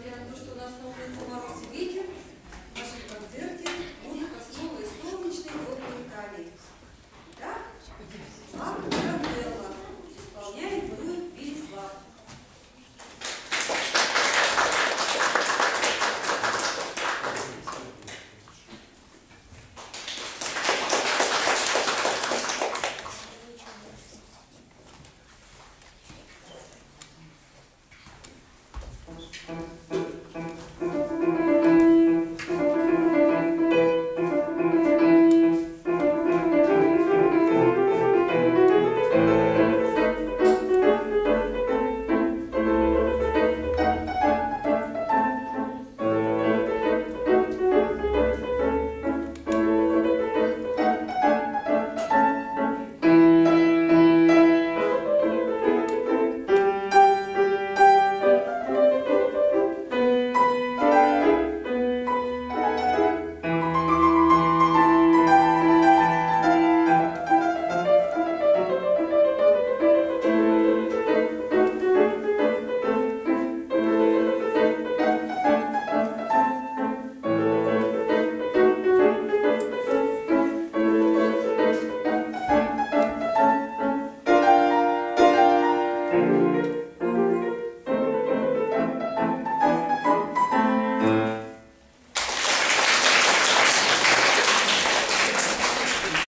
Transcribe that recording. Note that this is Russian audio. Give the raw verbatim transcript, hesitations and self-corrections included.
несмотря на то, что у нас на улице мороз и ветер, в нашем концерте музыка снова из солнечной теплой Италии. Итак, Т.Лак Тарантелла исполняет Зуев Велислав.